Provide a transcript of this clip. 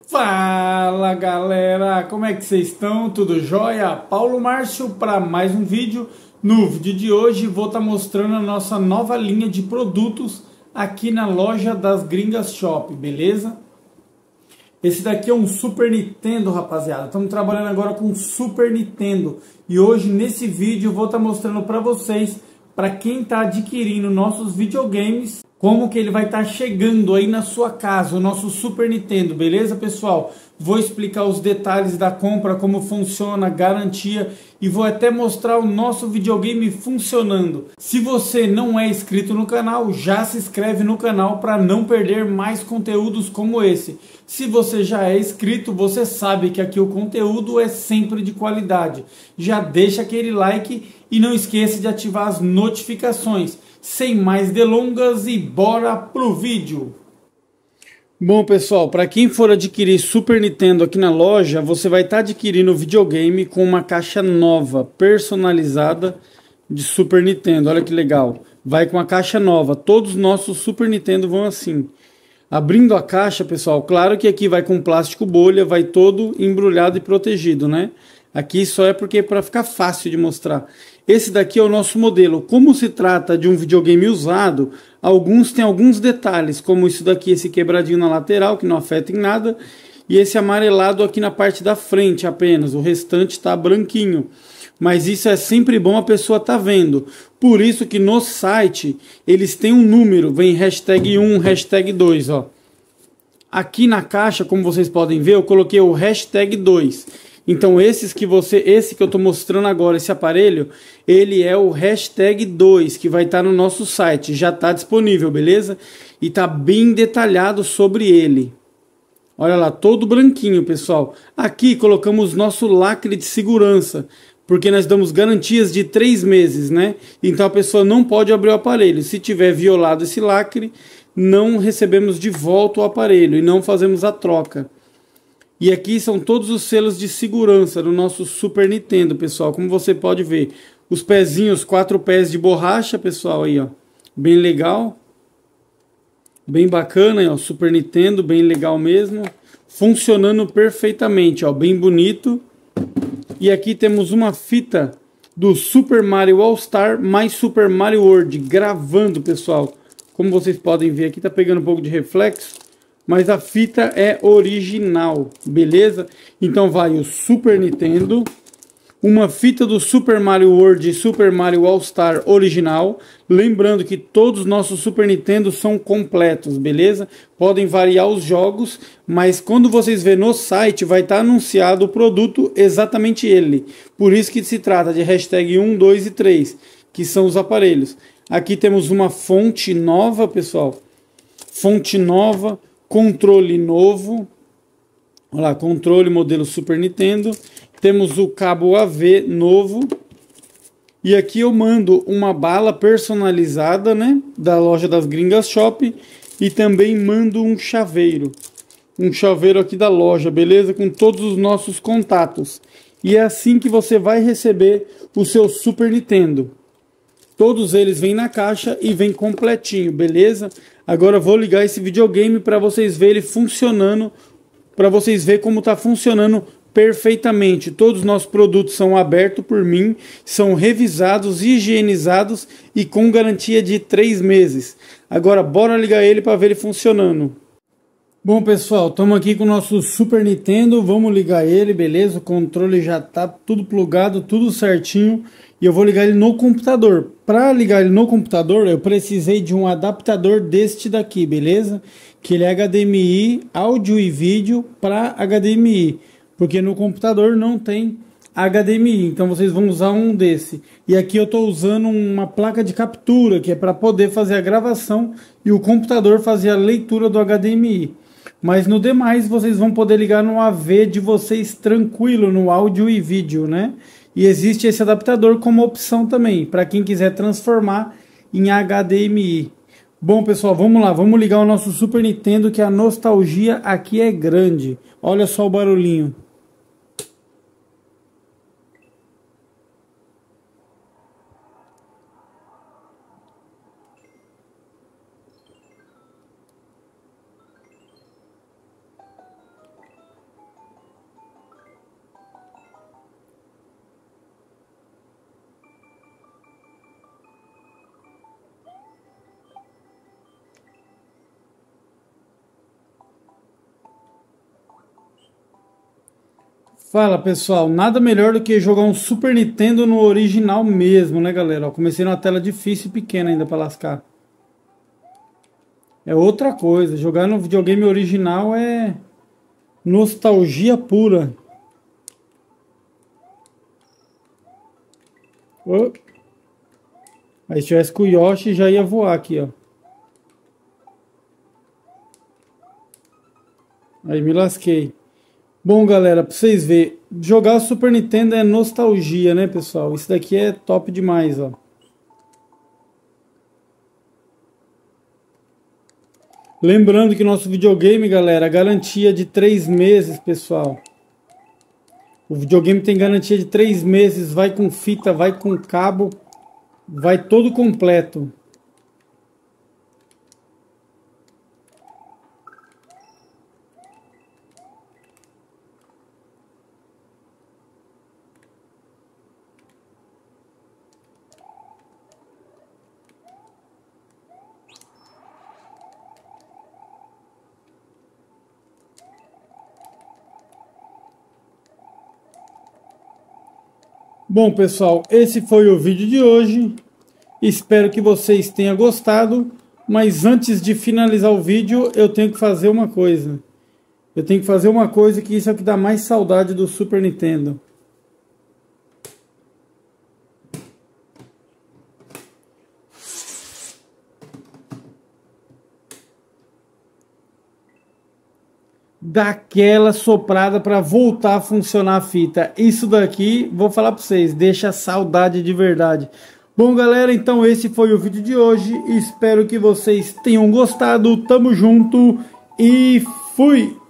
Fala galera, como é que vocês estão? Tudo jóia? Paulo Márcio para mais um vídeo. No vídeo de hoje vou estar mostrando a nossa nova linha de produtos aqui na loja das Gringas Shop, beleza? Esse daqui é um Super Nintendo, rapaziada. Estamos trabalhando agora com Super Nintendo. E hoje nesse vídeo eu vou estar mostrando para vocês, para quem está adquirindo nossos videogames, como que ele vai estar chegando aí na sua casa, o nosso Super Nintendo, beleza, pessoal? Vou explicar os detalhes da compra, como funciona, garantia, e vou até mostrar o nosso videogame funcionando. Se você não é inscrito no canal, já se inscreve no canal para não perder mais conteúdos como esse. Se você já é inscrito, você sabe que aqui o conteúdo é sempre de qualidade. Já deixa aquele like e não esqueça de ativar as notificações. Sem mais delongas e bora pro vídeo! Bom pessoal, para quem for adquirir Super Nintendo aqui na loja, você vai estar adquirindo o videogame com uma caixa nova, personalizada de Super Nintendo. Olha que legal, vai com a caixa nova, todos os nossos Super Nintendo vão assim. Abrindo a caixa, pessoal, claro que aqui vai com plástico bolha, vai todo embrulhado e protegido, né? Aqui só é porque é para ficar fácil de mostrar. Esse daqui é o nosso modelo. Como se trata de um videogame usado, alguns têm alguns detalhes, como isso daqui, esse quebradinho na lateral, que não afeta em nada, e esse amarelado aqui na parte da frente apenas. O restante está branquinho. Mas isso é sempre bom a pessoa estar vendo. Por isso que no site eles têm um número, vem hashtag 1, hashtag 2, ó. Aqui na caixa, como vocês podem ver, eu coloquei o hashtag 2. Então esse que eu estou mostrando agora, esse aparelho, ele é o hashtag 2, que vai estar no nosso site, já está disponível, beleza? E está bem detalhado sobre ele. Olha lá, todo branquinho, pessoal. Aqui colocamos nosso lacre de segurança, porque nós damos garantias de 3 meses, né? Então a pessoa não pode abrir o aparelho. Se tiver violado esse lacre, não recebemos de volta o aparelho e não fazemos a troca. E aqui são todos os selos de segurança do nosso Super Nintendo, pessoal. Como você pode ver, os pezinhos, 4 pés de borracha, pessoal, aí, ó. Bem legal. Bem bacana, ó. Super Nintendo, bem legal mesmo. Funcionando perfeitamente, ó. Bem bonito. E aqui temos uma fita do Super Mario All Star mais Super Mario World, gravando, pessoal. Como vocês podem ver aqui, tá pegando um pouco de reflexo, mas a fita é original, beleza? Então vai o Super Nintendo, uma fita do Super Mario World e Super Mario All Star original. Lembrando que todos os nossos Super Nintendo são completos, beleza? Podem variar os jogos, mas quando vocês verem no site vai estar anunciado o produto exatamente ele. Por isso que se trata de hashtag 1, 2 e 3, que são os aparelhos. Aqui temos uma fonte nova, pessoal. Fonte nova, controle novo. Olha lá, controle modelo Super Nintendo. Temos o cabo AV novo. E aqui eu mando uma bala personalizada, né, da loja das Gringas Shop. E também mando um chaveiro. Um chaveiro aqui da loja, beleza? Com todos os nossos contatos. E é assim que você vai receber o seu Super Nintendo. Todos eles vêm na caixa e vem completinho, beleza? Agora eu vou ligar esse videogame para vocês verem ele funcionando, para vocês verem como está funcionando perfeitamente. Todos os nossos produtos são abertos por mim, são revisados, higienizados e com garantia de 3 meses. Agora bora ligar ele para ver ele funcionando. Bom pessoal, estamos aqui com o nosso Super Nintendo, vamos ligar ele, beleza? O controle já está tudo plugado, tudo certinho. E eu vou ligar ele no computador. Para ligar ele no computador, eu precisei de um adaptador deste daqui, beleza? Que ele é HDMI, áudio e vídeo para HDMI. Porque no computador não tem HDMI, então vocês vão usar um desse. E aqui eu estou usando uma placa de captura, que é para poder fazer a gravação e o computador fazer a leitura do HDMI. Mas no demais vocês vão poder ligar no AV de vocês tranquilo, no áudio e vídeo, né? E existe esse adaptador como opção também, para quem quiser transformar em HDMI. Bom pessoal, vamos lá, vamos ligar o nosso Super Nintendo, que a nostalgia aqui é grande. Olha só o barulhinho. Fala pessoal, nada melhor do que jogar um Super Nintendo no original mesmo, né galera? Ó, comecei numa tela difícil e pequena ainda pra lascar. É outra coisa, jogar no videogame original é nostalgia pura. Oh. Aí se tivesse com o Yoshi já ia voar aqui, ó. Aí me lasquei. Bom, galera, pra vocês verem, jogar o Super Nintendo é nostalgia, né, pessoal? Isso daqui é top demais, ó. Lembrando que nosso videogame, galera, garantia de 3 meses, pessoal. O videogame tem garantia de 3 meses, vai com fita, vai com cabo, vai todo completo. Bom, pessoal, esse foi o vídeo de hoje. Espero que vocês tenham gostado. Mas antes de finalizar o vídeo, eu tenho que fazer uma coisa. Eu tenho que fazer uma coisa que isso é o que dá mais saudade do Super Nintendo. Daquela soprada para voltar a funcionar a fita. Isso daqui, vou falar para vocês, deixa saudade de verdade. Bom, galera, então esse foi o vídeo de hoje. Espero que vocês tenham gostado. Tamo junto e fui!